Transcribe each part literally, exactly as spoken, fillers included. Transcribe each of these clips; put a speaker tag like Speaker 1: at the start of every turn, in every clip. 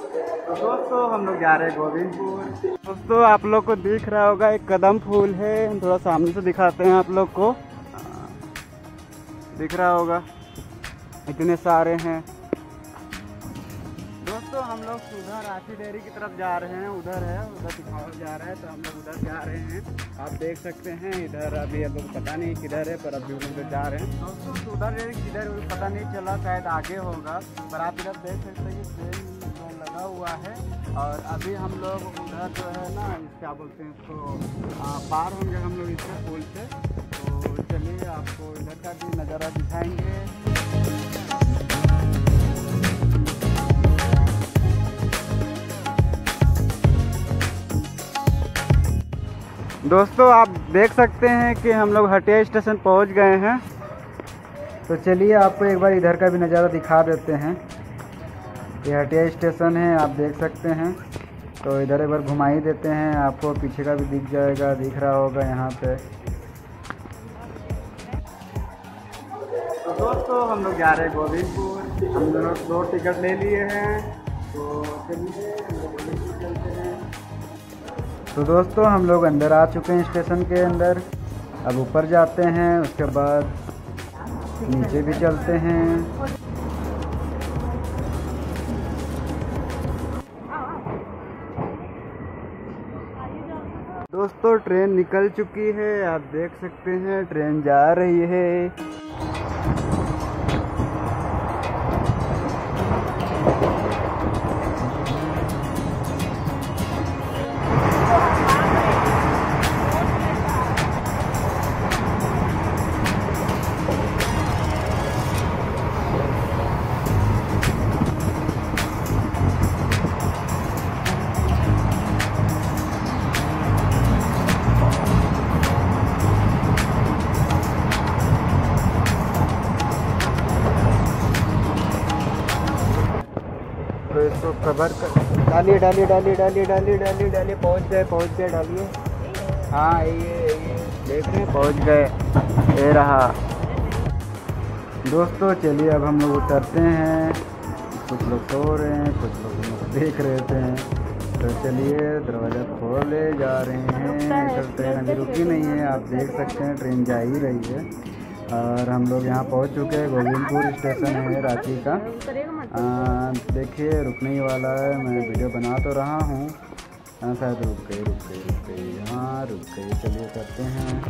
Speaker 1: दोस्तों हम लोग जा रहे हैं गोविंदपुर। दोस्तों आप लोग को दिख रहा होगा एक कदम फूल है, हम थोड़ा सामने से दिखाते हैं आप लोग को। दिख रहा होगा इतने सारे हैं। दोस्तों हम लोग उधर रांची डेयरी की तरफ जा रहे हैं, उधर है उधर दिखावा जा रहा है, तो हम लोग उधर जा रहे हैं। आप देख सकते हैं इधर अभी अब पता नहीं किधर है, पर अभी हम लोग जा रहे हैं। दोस्तों तो उधर किधर पता नहीं चला, शायद आगे होगा, पर आप इधर देख सकते हैं ट्रेन लगा हुआ है। और अभी हम लोग उधर जो है ना क्या बोलते हैं उसको पार होंगे हम लोग इससे पुल से। तो चलिए आपको इधर का भी नज़ारा दिखाएंगे। दोस्तों आप देख सकते हैं कि हम लोग हटिया स्टेशन पहुंच गए हैं। तो चलिए आपको एक बार इधर का भी नज़ारा दिखा देते हैं। ये हटिया स्टेशन है, आप देख सकते हैं। तो इधर एक बार घुमा ही देते हैं, आपको पीछे का भी दिख जाएगा, दिख रहा होगा यहाँ पे। तो दोस्तों हम लोग जा रहे हैं गोविंदपुर, हम दोनों दो टिकट ले लिए हैं। तो चलिए हम लोग गोविंदपुर चलते हैं। तो दोस्तों हम लोग अंदर आ चुके हैं स्टेशन के अंदर। अब ऊपर जाते हैं, उसके बाद नीचे भी चलते हैं। दोस्तों ट्रेन निकल चुकी है, आप देख सकते हैं ट्रेन जा रही है। तो इसको कवर कर डालिए डालिए डालिए डालिए डालिए डालिए डालिए पहुँच गए पहुँच गए डालिए। हाँ ये ये देख रहे हैं पहुँच गए, ये रहा। दोस्तों चलिए अब हम लोग उतरते हैं। कुछ लोग सो रहे हैं, कुछ लोग देख रहे थे। तो चलिए दरवाज़ा खोले जा रहे हैं। तो ट्रेन अभी रुकी नहीं है, आप देख सकते हैं ट्रेन जा ही रही है। और हम लोग यहाँ पहुँच चुके हैं। गोविंदपुर स्टेशन है रांची का। देखिए रुकने ही वाला है, मैं वीडियो बना तो रहा हूँ। हाँ शायद रुक गई रुक गई रुक गई हाँ रुक गई। चलिए करते हैं।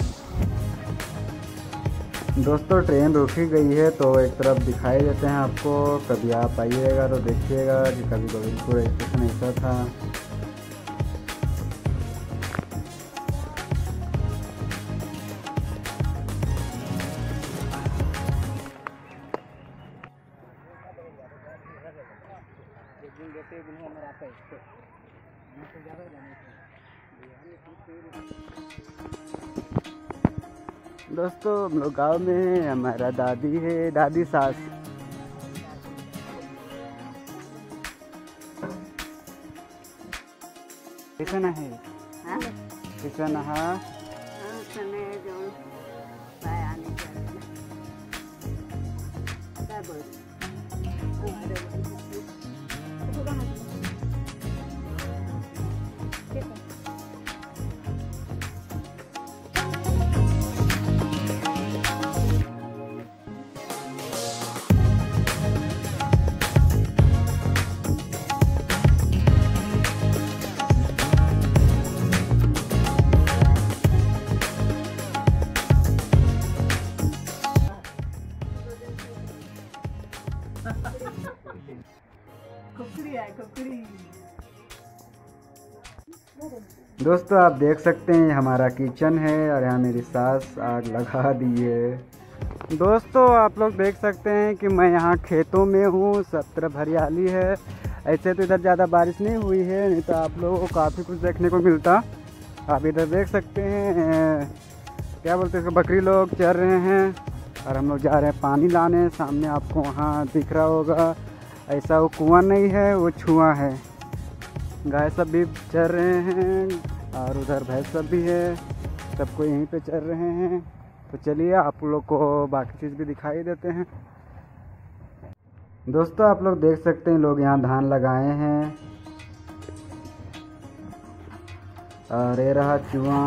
Speaker 1: दोस्तों ट्रेन रुकी गई है, तो एक तरफ दिखाई देते हैं आपको। कभी आप आइएगा तो देखिएगा कि कभी गोविंदपुर स्टेशन ऐसा था। दोस्तों हम लोग गाँव में हैं, हमारा दादी है, दादी सास। किसन है किसन हाँ दोस्तों आप देख सकते हैं हमारा किचन है और यहाँ मेरी सास आग लगा दी है। दोस्तों आप लोग देख सकते हैं कि मैं यहाँ खेतों में हूँ, सब तरफ हरियाली है। ऐसे तो इधर ज़्यादा बारिश नहीं हुई है, नहीं तो आप लोगों को काफ़ी कुछ देखने को मिलता। आप इधर देख सकते हैं क्या बोलते हैं इसको, बकरी लोग चर रहे हैं और हम लोग जा रहे हैं पानी लाने। सामने आपको वहाँ दिख रहा होगा, ऐसा वो कुआं नहीं है, वो छुआ है। गाय सब भी चर रहे हैं और उधर भैंस सब भी है, सबको यहीं पे चर रहे हैं। तो चलिए आप लोग को बाकी चीज़ भी दिखाई देते हैं। दोस्तों आप लोग देख सकते हैं लोग यहाँ धान लगाए हैं और ये रहा चूहा।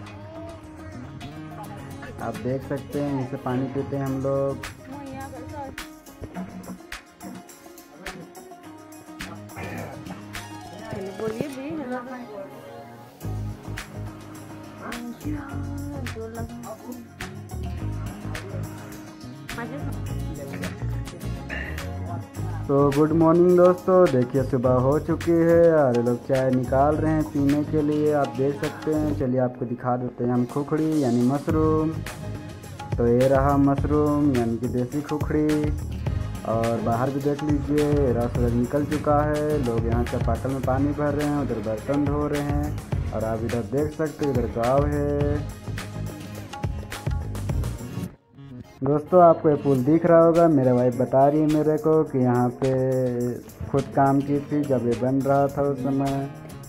Speaker 1: आप देख सकते हैं इसे पानी पीते हैं हम लोग।
Speaker 2: बोलिए भी
Speaker 1: तो गुड मॉर्निंग दोस्तों, देखिए सुबह हो चुकी है और ये लोग चाय निकाल रहे हैं पीने के लिए। आप देख सकते हैं, चलिए आपको दिखा देते हैं हम खुखड़ी यानी मशरूम। तो ये रहा मशरूम यानी कि देसी खुखड़ी। और बाहर भी देख लीजिए मेरा सूरज निकल चुका है। लोग यहाँ चापाकल में पानी भर रहे हैं, उधर बर्तन धो रहे हैं। और आप इधर देख सकते हैं इधर गाँव है। दोस्तों आपको ये पुल दिख रहा होगा, मेरे वाइफ बता रही है मेरे को कि यहाँ पे खुद काम की थी जब ये बन रहा था उस समय।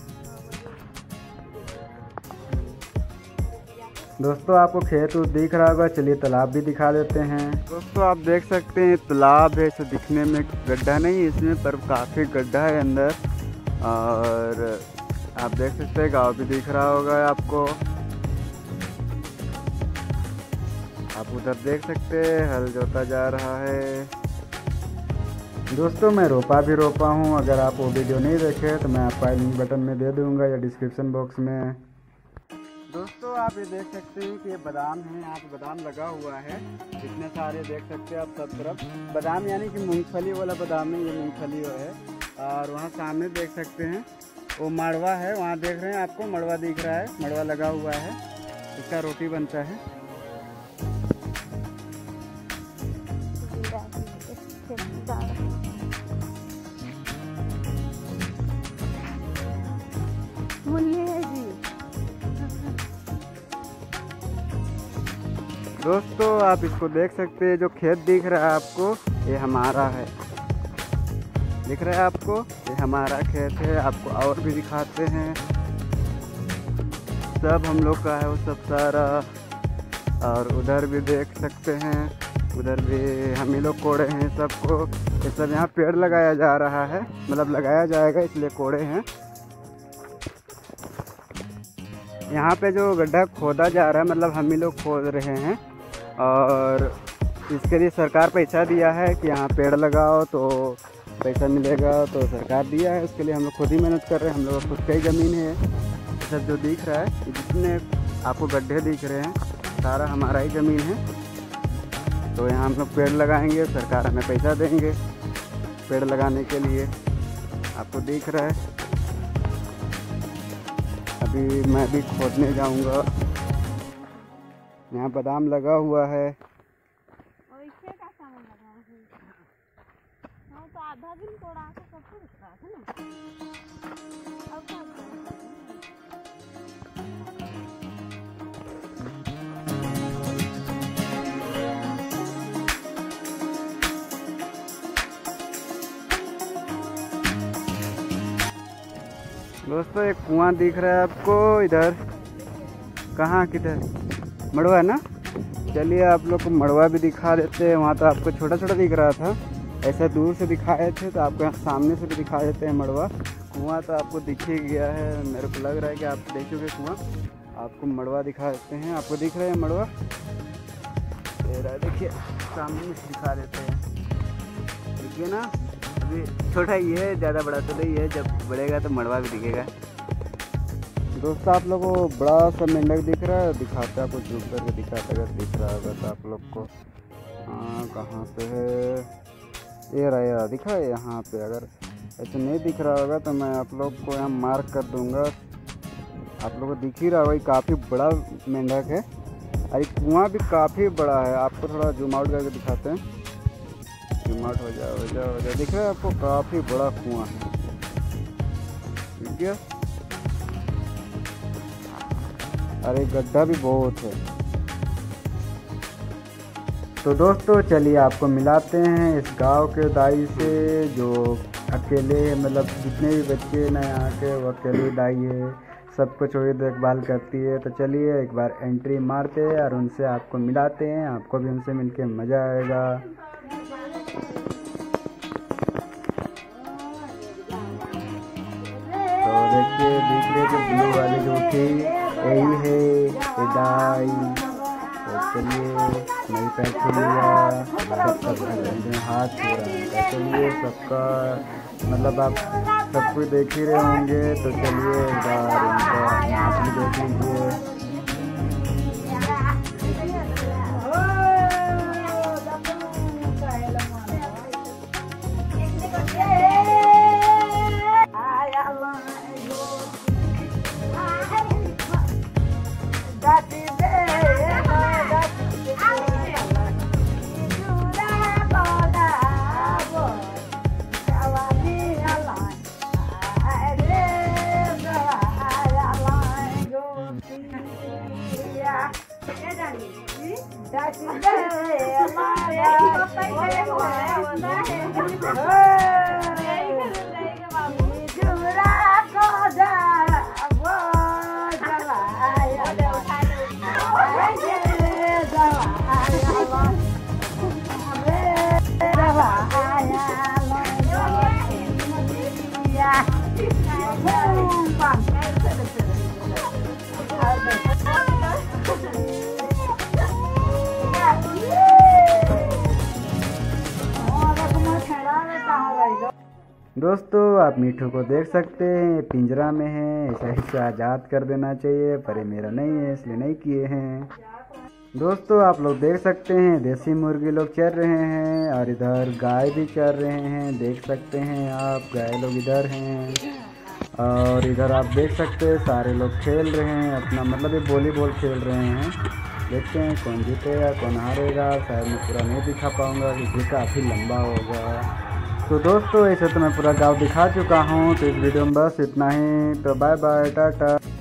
Speaker 1: दोस्तों आपको खेत उत दिख रहा होगा, चलिए तालाब भी दिखा देते हैं। दोस्तों आप देख सकते हैं तालाब है, इसे दिखने में गड्ढा नहीं इसमें पर काफ़ी गड्ढा है अंदर। और आप देख सकते हैं गाँव भी दिख रहा होगा आपको। आप उधर देख सकते हैं हल जोता जा रहा है। दोस्तों मैं रोपा भी रोपा हूँ, अगर आप वो वीडियो नहीं देखे तो मैं आपको लिंक बटन में दे दूँगा या डिस्क्रिप्शन बॉक्स में। दोस्तों आप ये देख सकते हैं कि ये बादाम है, यहाँ पे बादाम लगा हुआ है इतने सारे देख सकते हैं आप सब तरफ। बादाम यानी कि मूंगफली वाला बादाम है, ये मूंगफली है। और वहाँ सामने देख सकते हैं वो मड़वा है, वहाँ देख रहे हैं आपको मड़वा दिख रहा है, मड़वा लगा हुआ है, इसका रोटी बनता है। दोस्तों आप इसको देख सकते हैं, जो खेत दिख रहा है आपको ये हमारा है, दिख रहा है आपको, ये हमारा खेत है। आपको और भी दिखाते हैं, सब हम लोग का है वो सब सारा। और उधर भी देख सकते हैं, उधर भी हम ही लोग कोड़े हैं सबको। ये सब यहाँ पेड़ लगाया जा रहा है, मतलब लगाया जाएगा इसलिए कोड़े हैं। यहाँ पे जो गड्ढा खोदा जा रहा है मतलब हम ही लोग खोद रहे हैं। और इसके लिए सरकार पैसा दिया है कि यहाँ पेड़ लगाओ तो पैसा मिलेगा, तो सरकार दिया है, उसके लिए हम लोग खुद ही मेहनत कर रहे हैं। हम लोग खुद का ही ज़मीन है। सब जो दिख रहा है जितने आपको गड्ढे दिख रहे हैं सारा हमारा ही ज़मीन है। तो यहाँ हम लोग पेड़ लगाएंगे, सरकार हमें पैसा देंगे पेड़ लगाने के लिए। आपको दिख रहा है, अभी मैं भी खोदने जाऊंगा। यहाँ बादाम लगा हुआ है।
Speaker 2: और इससे का सामान लगा है। हाँ तो आधा दिन कोड़ा के सब कुछ रखा है ना। अब क्या
Speaker 1: दोस्तों एक कुआं दिख रहा है आपको इधर, कहाँ किधर मड़वा है ना। चलिए आप लोग को मड़वा भी दिखा देते हैं। वहाँ तो आपको छोटा छोटा दिख रहा था, ऐसा दूर से दिखाए थे, तो आपको यहाँ सामने से भी दिखा देते हैं मड़वा। कुआं तो आपको दिख ही गया है, मेरे को लग रहा है कि आप देखोगे कुआं। आपको मड़वा दिखा देते हैं, आपको दिख रहा है मड़वा, देखिए सामने से दिखा देते हैं। देखिए ना, अभी छोटा ही है, ज़्यादा बड़ा तो नहीं है, जब बढ़ेगा तो मड़वा भी दिखेगा। दोस्तों आप लोगों को बड़ा सा मेंढक दिख रहा है, दिखाता है आपको, जूम करके दिखाता अगर दिख रहा होगा तो आप लोग को। हाँ कहाँ पे है, ये रहा दिखा है यहाँ पे। अगर ऐसे नहीं दिख रहा होगा तो मैं आप लोग को यहाँ मार्क कर दूँगा। आप लोग को दिख ही रहा होगा, काफ़ी बड़ा मेंढक है और ये कुआं भी काफ़ी बड़ा है। आपको थोड़ा जूम आउट करके दिखाते हैं, जूम आउट हो जाओ हो जाओ हो जाओ दिख रहा है आपको, काफ़ी बड़ा कुआं है। ठीक है, अरे गड्ढा भी बहुत है। तो दोस्तों चलिए आपको मिलाते हैं इस गांव के दाई से, जो अकेले मतलब जितने भी बच्चे ना यहाँ के वो अकेले दाई है, सब कुछ वही देखभाल करती है। तो चलिए एक बार एंट्री मारते हैं और उनसे आपको मिलाते हैं, आपको भी उनसे मिलके मज़ा आएगा। देखिए दिख रहे जो ब्लू वाली जो थी यही है इदाई। तो चलिए नई पैक हो लिया, सबका हाथ छू रहा है। तो चलिए सबका मतलब आप सब कुछ देख ही रहे होंगे। तो चलिए एक बार इनका नाच भी देख लीजिए। दोस्तों आप मीठू को देख सकते हैं, पिंजरा में है, ऐसा इसे आज़ाद कर देना चाहिए, पर ये मेरा नहीं है इसलिए नहीं किए हैं। दोस्तों आप लोग देख सकते हैं देसी मुर्गी लोग चर रहे हैं और इधर गाय भी चर रहे हैं, देख सकते हैं आप, गाय लोग इधर हैं। और इधर आप देख सकते हैं सारे लोग खेल रहे हैं अपना, मतलब ये वॉलीबॉल खेल रहे हैं। देखते हैं कौन जीतेगा कौन हारेगा, शायद मैं पूरा नहीं दिखा पाऊँगा क्योंकि काफ़ी लंबा होगा। तो दोस्तों ऐसे तो मैं पूरा गांव दिखा चुका हूँ, तो इस वीडियो में बस इतना ही। तो बाय बाय, टाटा।